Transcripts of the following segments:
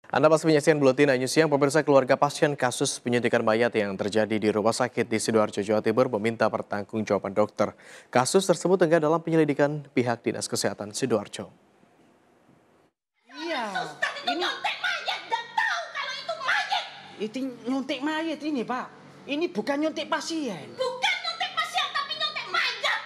Anda masih menyaksikan Buletin News Siang, pemirsa. Keluarga pasien kasus penyuntikan mayat yang terjadi di rumah sakit di Sidoarjo, Jawa Timur meminta pertanggungjawaban dokter. Kasus tersebut tengah dalam penyelidikan pihak Dinas Kesehatan Sidoarjo. Iya, Suster itu nyontek mayat dan tahu kalau itu mayat. itu nyontek mayat ini, Pak. Ini bukan nyontek pasien. Bukan nyontek pasien, tapi nyontek mayat.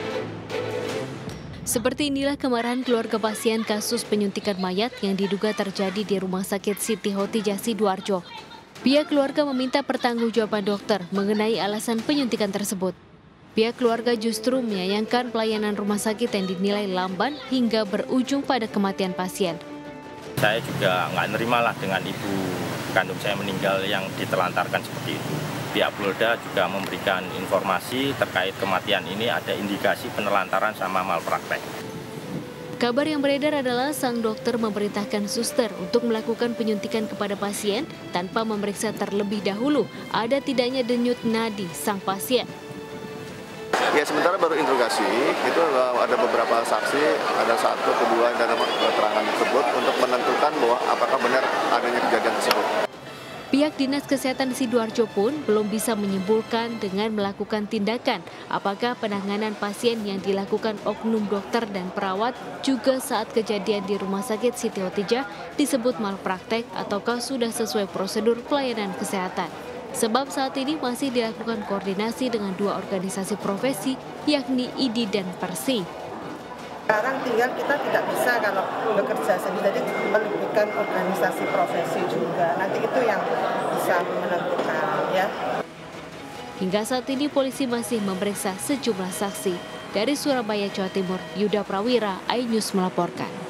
Seperti inilah kemarahan keluarga pasien kasus penyuntikan mayat yang diduga terjadi di Rumah Sakit Siti Hotijah Sidoarjo. Pihak keluarga meminta pertanggungjawaban dokter mengenai alasan penyuntikan tersebut. Pihak keluarga justru menyayangkan pelayanan rumah sakit yang dinilai lamban hingga berujung pada kematian pasien. Saya juga nggak nerima lah dengan ibu kandung saya meninggal yang ditelantarkan seperti itu. Pihak Polda juga memberikan informasi terkait kematian ini ada indikasi penelantaran sama malpraktek. Kabar yang beredar adalah sang dokter memerintahkan suster untuk melakukan penyuntikan kepada pasien tanpa memeriksa terlebih dahulu ada tidaknya denyut nadi sang pasien. Ya, sementara baru interogasi, itu ada beberapa saksi, ada 1, 2 dalam keterangan tersebut untuk menentukan bahwa apakah benar adanya kejadian tersebut. Pihak Dinas Kesehatan Sidoarjo pun belum bisa menyimpulkan dengan melakukan tindakan apakah penanganan pasien yang dilakukan oknum dokter dan perawat juga saat kejadian di Rumah Sakit Siti Hotijah disebut malpraktek ataukah sudah sesuai prosedur pelayanan kesehatan. Sebab saat ini masih dilakukan koordinasi dengan 2 organisasi profesi yakni IDI dan Persi. Sekarang tinggal kita tidak bisa kalau bekerja sendiri, jadi melibatkan organisasi profesi juga. Nanti itu yang bisa menentukan, ya. Hingga saat ini polisi masih memeriksa sejumlah saksi. Dari Surabaya, Jawa Timur, Yuda Prawira, iNews melaporkan.